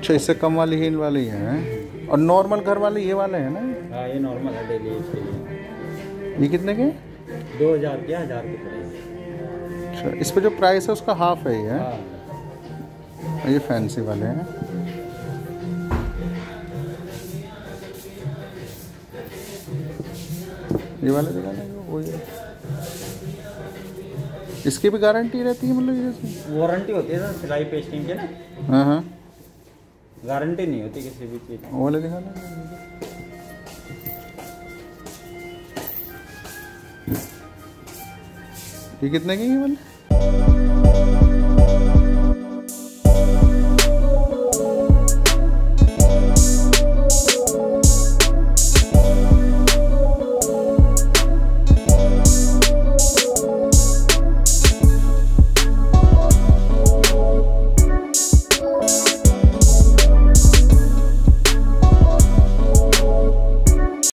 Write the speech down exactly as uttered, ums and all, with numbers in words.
अच्छा, इससे कम वाली हील वाली है। और नॉर्मल घर वाले ये वाले हैं ना? हाँ, ये नॉर्मल है डेली यूज के लिए। ये कितने के? दो हज़ार के, हज़ार के पड़ेंगे। अच्छा, इस पे जो प्राइस है उसका हाफ है ये? हाँ। ये फैंसी वाले हैं। ये वाले दिखाने वो ये इसकी भी गारंटी रहती है मतलब? ये वारंटी होती है सर सिलाई पेस्टिंग के ना। हाँ हाँ, गारंटी नहीं होती किसी भी चीज़। वो वाले दिखाना। ये कितने की है वाले?